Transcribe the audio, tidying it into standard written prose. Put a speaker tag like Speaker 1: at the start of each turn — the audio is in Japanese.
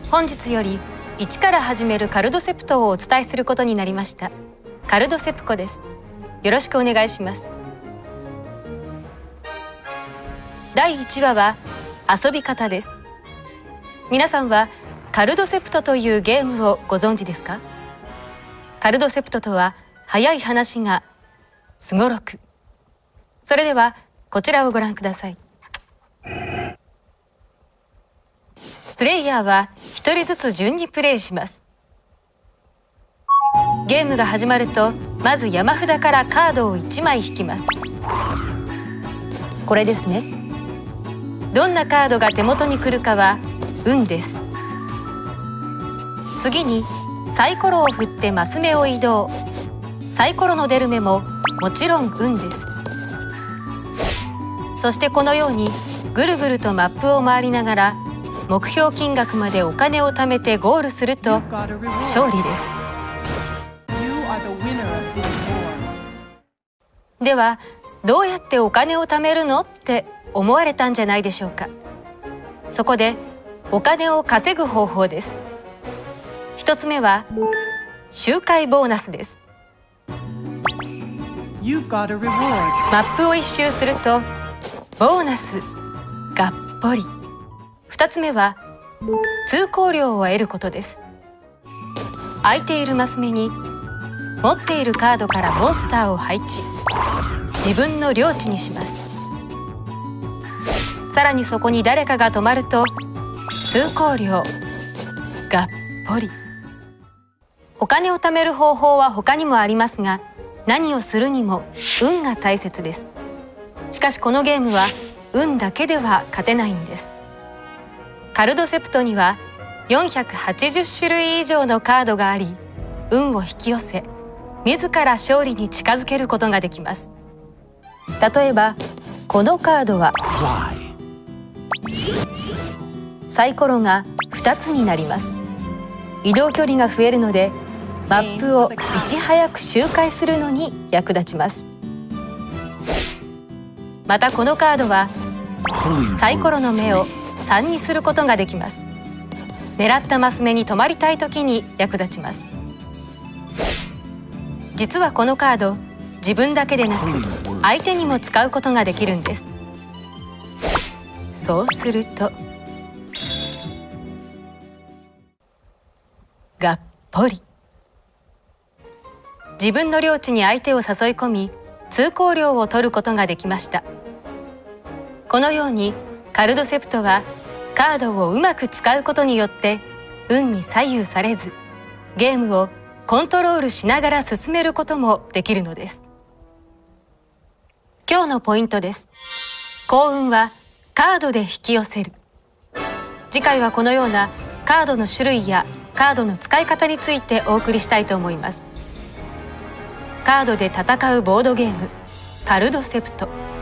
Speaker 1: 本日より1から始めるカルドセプトをお伝えすることになりましたカルドセプコです。よろしくお願いします。第1話は遊び方です。皆さんはカルドセプトというゲームをご存知ですか？カルドセプトとは早い話がすごろく。それではこちらをご覧ください。プレイヤーは1人ずつ順にプレイします。ゲームが始まるとまず山札からカードを1枚引きます。これですね。どんなカードが手元に来るかは運です。次にサイコロを振ってマス目を移動。サイコロの出る目ももちろん運です。そしてこのようにぐるぐるとマップを回りながら目標金額までお金を貯めてゴールすると勝利です。ではどうやってお金を貯めるのって思われたんじゃないでしょうか。そこでお金を稼ぐ方法です。一つ目は周回ボーナスです。マップを一周するとボーナスがっぽり。2つ目は通行料を得ることです。空いているマス目に持っているカードからモンスターを配置、自分の領地にします。さらにそこに誰かが泊まると通行料がっぽり。お金を貯める方法は他にもありますが、何をするにも運が大切です。しかしこのゲームは運だけでは勝てないんです。カルドセプトには480種類以上のカードがあり、運を引き寄せ自ら勝利に近づけることができます。例えばこのカードはサイコロが2つになります。移動距離が増えるのでマップをいち早く周回するのに役立ちます。またこのカードはサイコロの目を3にすることができます。狙ったマス目に止まりたい時に役立ちます。実はこのカード、自分だけでなく相手にも使うことができるんです。そうするとがっぽり。自分の領地に相手を誘い込み通行料を取ることができました。このようにカルドセプトはカードをうまく使うことによって運に左右されずゲームをコントロールしながら進めることもできるのです。今日のポイントです。幸運はカードで引き寄せる。次回はこのようなカードの種類やカードの使い方についてお送りしたいと思います。カードで戦うボードゲームカルドセプト。